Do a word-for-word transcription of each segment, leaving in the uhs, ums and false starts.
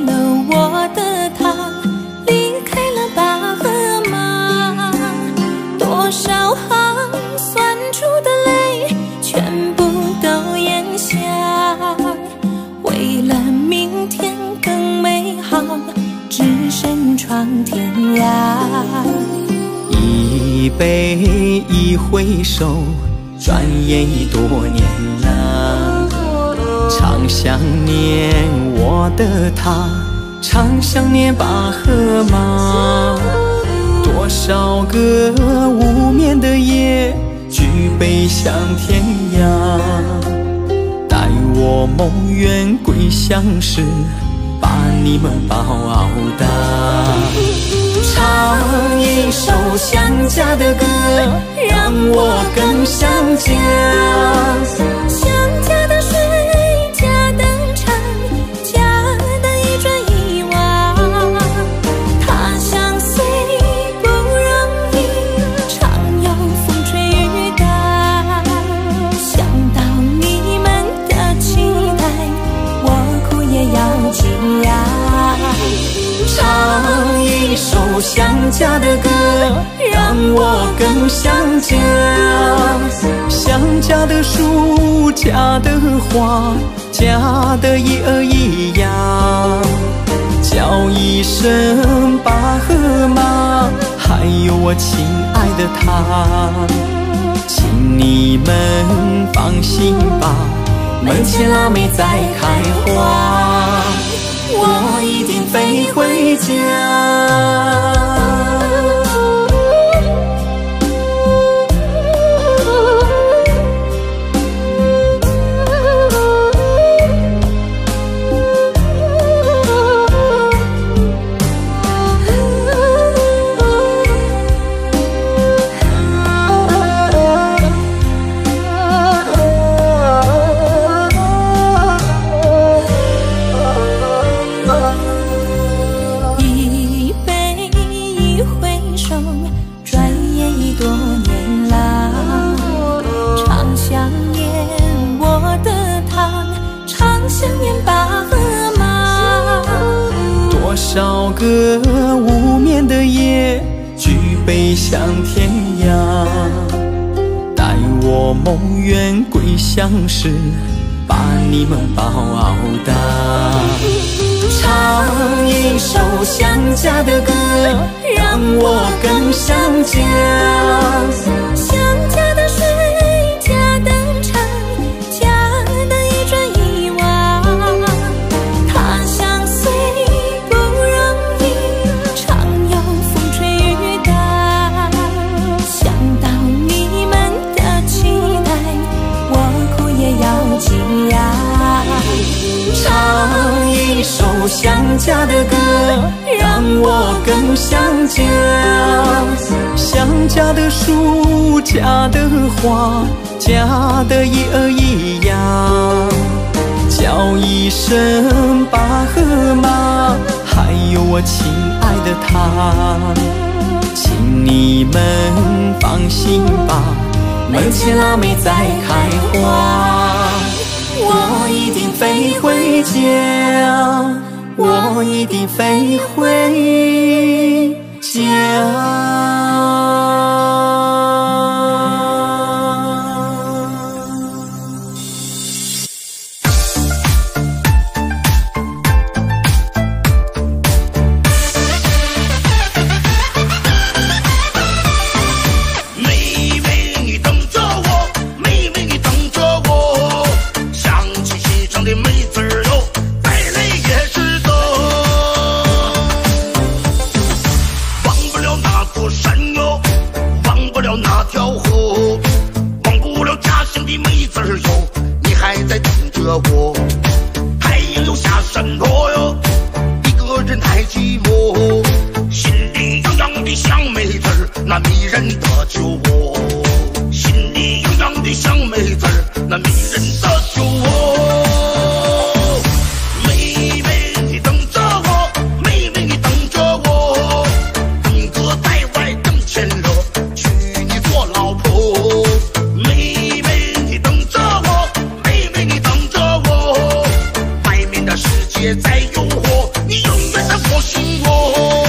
了我的他，离开了巴赫马。多少行算出的泪，全部都咽下。为了明天更美好，只身闯天涯。 一杯一回首，转眼已多年了。常想念我的他，常想念巴赫马。多少个无眠的夜，举杯向天涯。待我梦圆归乡时，把你们抱大。唱一首想家的歌，让我更想家。 想家的水，家的长，家的一砖一瓦。他乡虽不容易，常有风吹雨打。想到你们的期待，我哭也要挤压。 唱一首想家的歌，让我更想家。想家的树，家的花，家的一儿一呀。叫一声巴赫马，还有我亲爱的他。请你们放心吧，门前腊梅在开花，我一定飞回家。多少个无眠的夜，举杯向天涯。待我梦圆归乡时，把你们抱大。唱一首想家的歌，让我更想家。 想家的水，家的长，家的一砖一瓦。他乡虽不容易，常有风吹雨打。想到你们的期待，我哭也要挤压。 唱一首想家的歌，让我更想家。想家的树，家的花，家的一儿一呀。叫一声巴赫马，还有我亲爱的他。请你们放心吧，门前腊梅在开花，我一定飞回家，我一定飞回家。 我太阳又下山坡哟，一个人太寂寞，心里痒痒的像梅子儿，那迷人的酒窝，心里痒痒的像梅子儿，那迷人的酒窝。妹妹你等着我，妹妹你等着我，等哥在外等钱了，娶你做老婆。妹妹你等着我，妹妹你等着我，外面的世界在诱惑， 你永远在我心窝。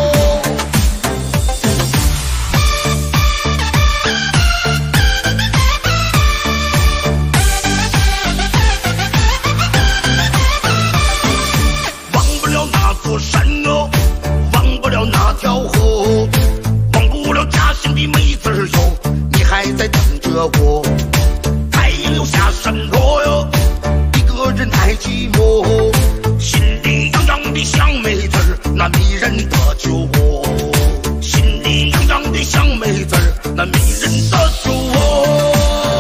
忘不了那座山哟，忘不了那条河，忘不了家乡的美字哟，你还在等着我。太阳又下山落哟，一个人太寂寞，心里痒痒的像梅子儿，那迷人的酒窝。心里痒痒的像梅子儿，那迷人的酒窝。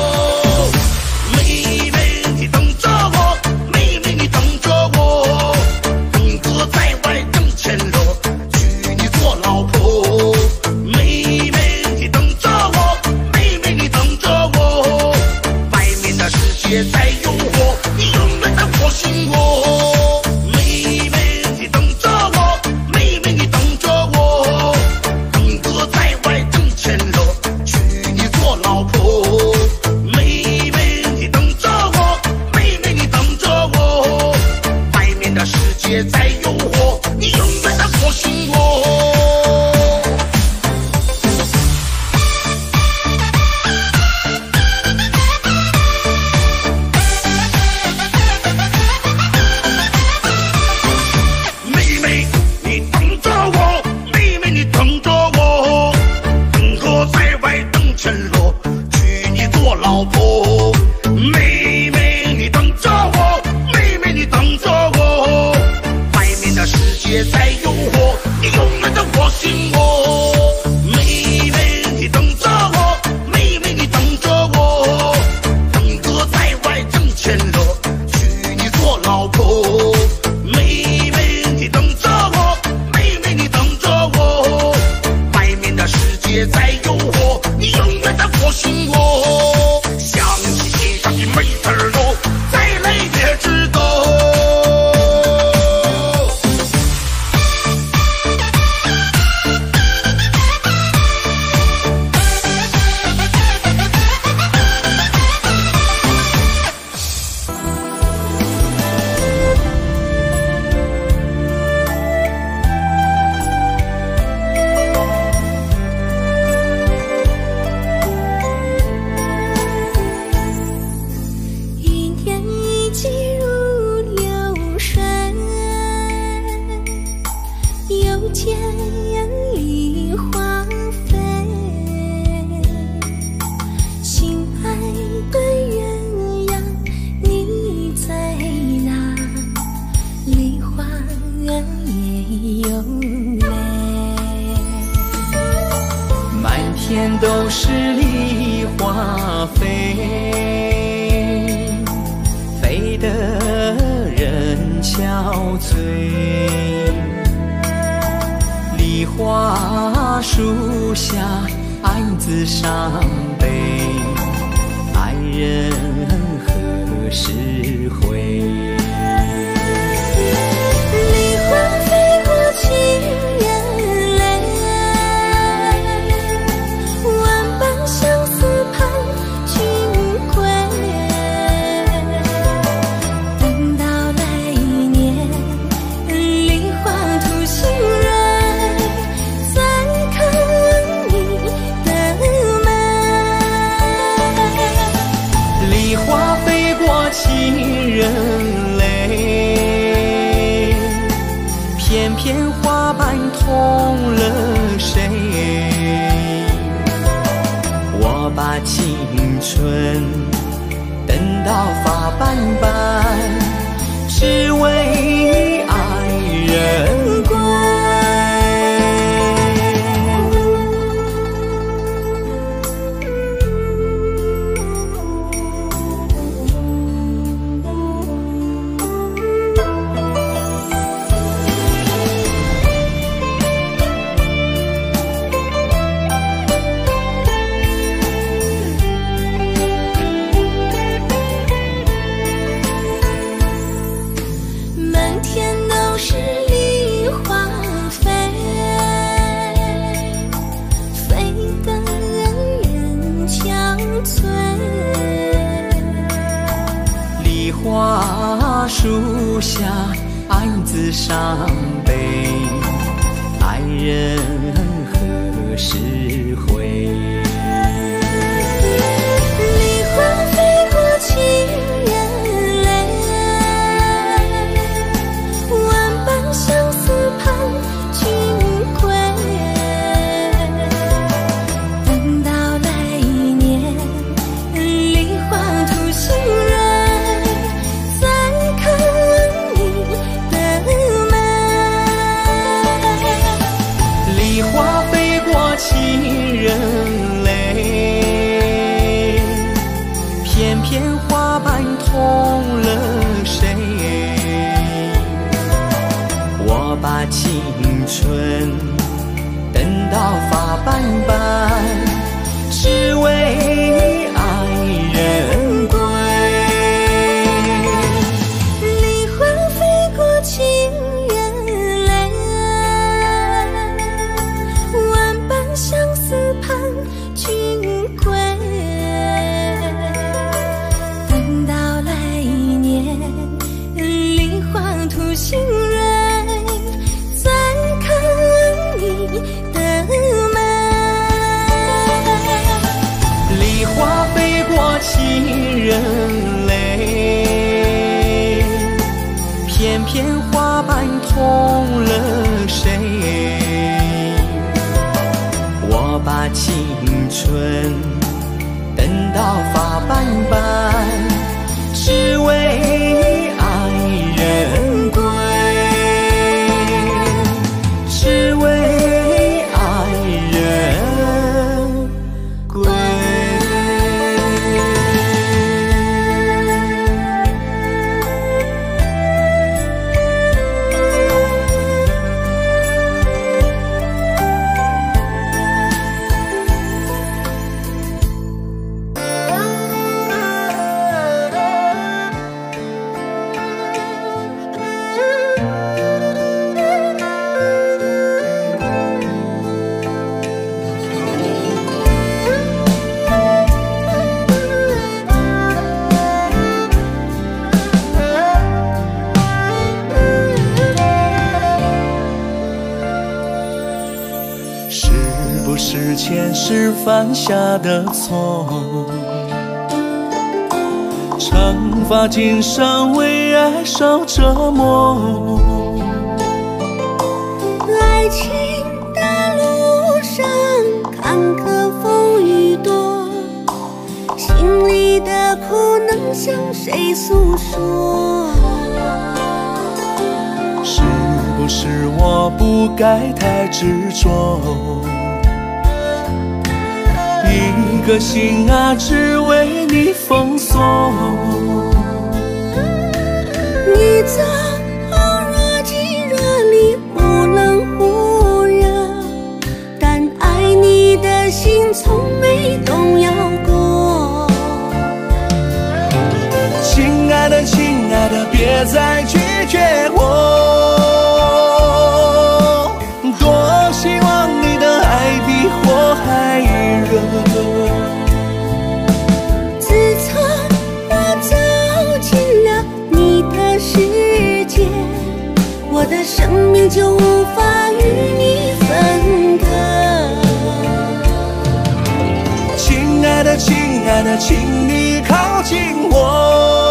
妹妹你等着我，妹妹你等着我，等哥在外挣钱了，娶你做老婆。妹妹你等着我，妹妹你等着我，外面的世界在诱惑，你永远在我心窝。妹妹你等着我，妹妹你等着我，等哥在外挣钱了，娶你做老婆。妹妹你等着我，妹妹你等着我，外面的世界在诱惑，你永远在我心窝。妹妹你等着我，妹妹你等着我，等哥在外挣钱了，娶你做老婆。妹妹你等着我，妹妹你等着我，外面的世界在诱惑，你永远在我心窝。妹妹你等着我，妹妹你等着我，等哥在外挣钱了，娶你做老婆。妹妹你等着我，妹妹你等着我，外面的世界在诱惑，你永远在我心窝。想起心上的美字儿哟，再累也值得。 一年一季如流水，又见梨花飞。心爱的鸳鸯，你在哪？梨花也有泪。 满天都是梨花飞，飞得人憔悴。梨花树下，爱字伤悲，爱人何时回？ 梨花飞过情人泪，万般相思盼君归。等到来年，梨花吐新蕊，再看你的美。 梨花飞过情人泪，片片花瓣痛了谁？我把青春等到发斑斑，只为爱人归。 满天都是梨花飞，飞得人憔悴。 梨花树下，爱孩子伤悲，爱人何时回？ 梨花飞过情人泪，万般相思盼君归。等到来年，梨花吐新蕊，再看你的美。 梨花飞过情人泪，偏偏花瓣痛了谁？我把青春等到发斑斑，只为爱人归。 梨花飞过情人泪，万般相思盼君归。等到来年，梨花吐新蕊，再看你的美。 梨花飞过情人泪，偏偏花瓣痛了谁？我把青春等到发斑斑，只为爱人归，只为爱人归。 是不是前世犯下的错？长发今生为爱受折磨。 爱情的路上坎坷风雨多，心里的苦能向谁诉说？ 是不是我不该太执着？一个心啊，只为你封锁。 你走后若即若离，忽冷忽热，但爱你的心从没动摇过。 亲爱的，亲爱的，别再拒绝我。多希望你的爱比火还热。 自从我走进了你的世界，我的生命就无法与你分割。 亲爱的，亲爱的，请你靠近我，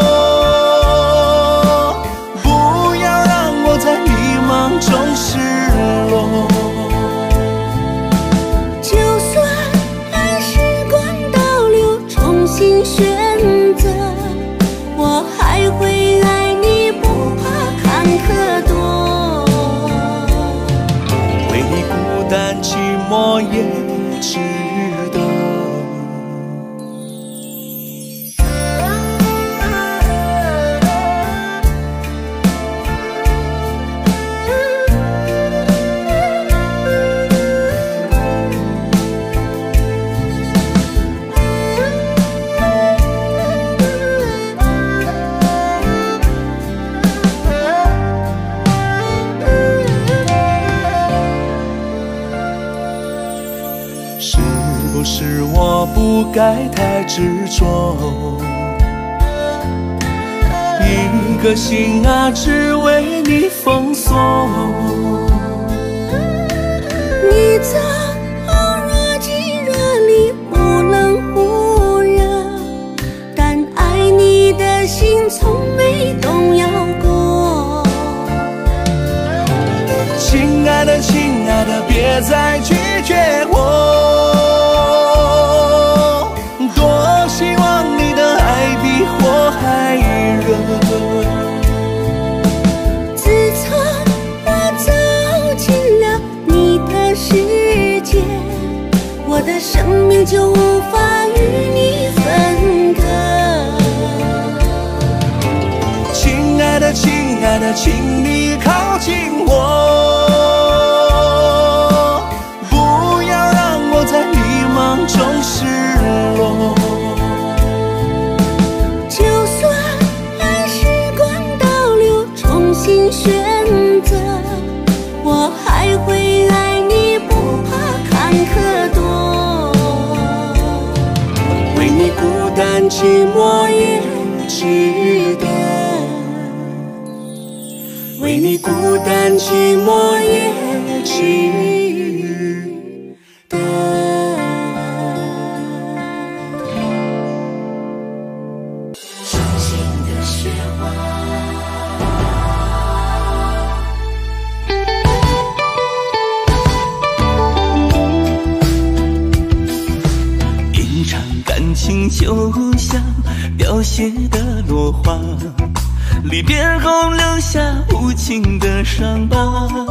不要让我在迷茫中失落。 就算爱时光倒流，重新选择，我还会爱你，不怕坎坷多。 为你孤单寂寞也值得。是不是我不该太执着？一颗心啊，只为你封锁。 你走若即若离，忽冷忽热，但爱你的心从没动摇过。 亲爱的，亲爱的，别再拒绝我，多希望你的爱比火还热。 自从我走进了你的世界，我的生命就无法与你分割。 亲爱的，亲爱的，请你靠近我，不要让我在迷茫中失落。 就算爱时光倒流，重新选择，我还会爱你，不怕坎坷多。 为你孤单寂寞也值得，为你孤单寂寞也值得。 伤心的雪花， 一场感情就像凋谢的落花，离别后留下无情的伤疤。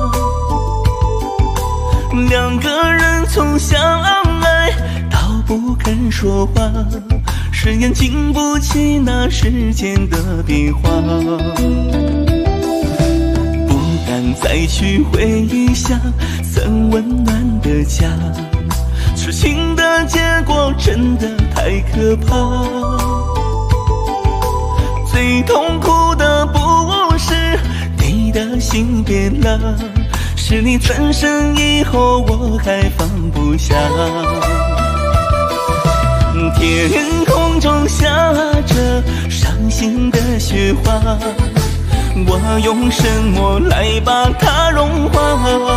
两个人从相爱到不肯说话，誓言经不起那时间的变化。不敢再去回忆想曾温暖的家，痴情的结果真的太可怕。最痛苦的不是你的心变了，是你转身以后我还放不下。天空中下着伤心的雪花，我用什么来把它融化？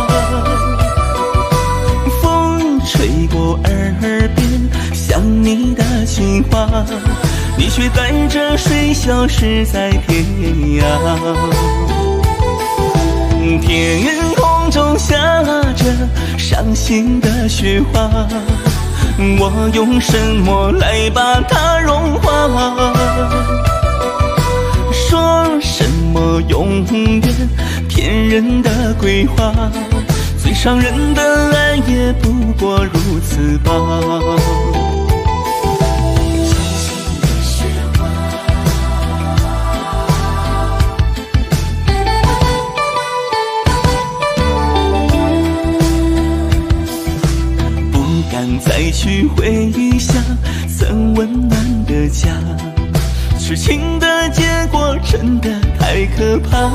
风吹过耳边想你的情话，你却带着水消失在天涯。天空中下着伤心的雪花，我用什么来把它融化？说什么永远，骗人的鬼话，最伤人的爱也不过如此吧。再去回忆想曾温暖的家，痴情的结果真的太可怕。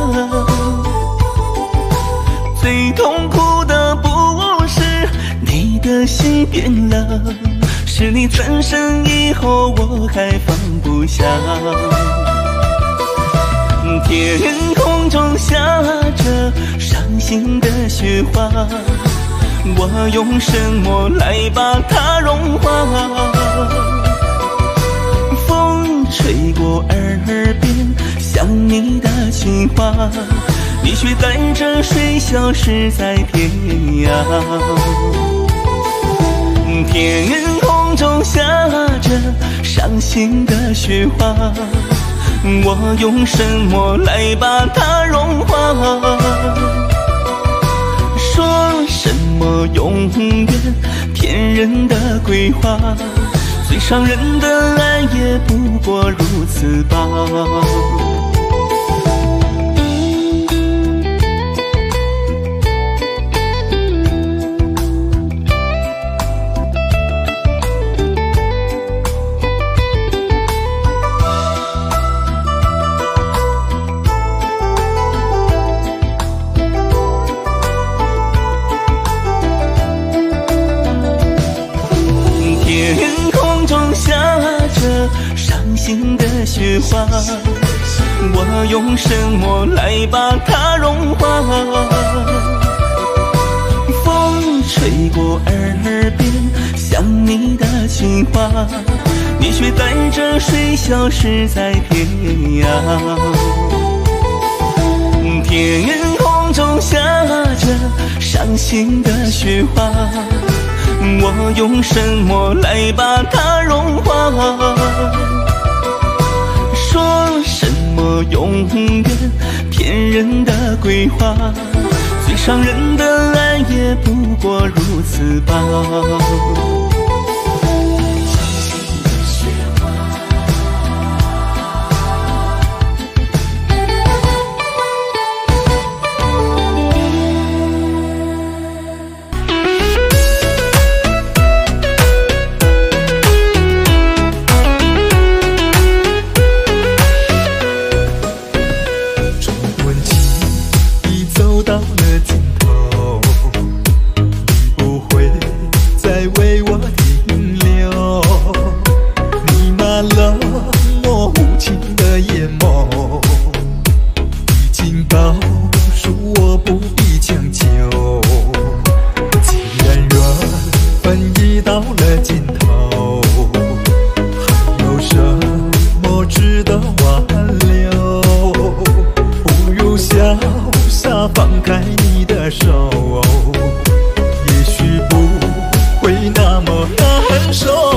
最痛苦的不是你的心变了，是你转身以后我还放不下。天空中下着伤心的雪花，我用什么来把它融化？风吹过耳边想你的情话，你却带着水消失在天涯。天空中下着伤心的雪花，我用什么来把它融化？说什么永远，骗人的鬼话，最伤人的爱也不过如此吧。天空中下着伤心的雪花，我我用什么来把它融化？风吹过耳边，想你的情话，你却带着水消失在天涯。天空中下着伤心的雪花，我用什么来把它融化？说什么永远，骗人的鬼话，最伤人的爱也不过如此吧。 也许不会那么难受。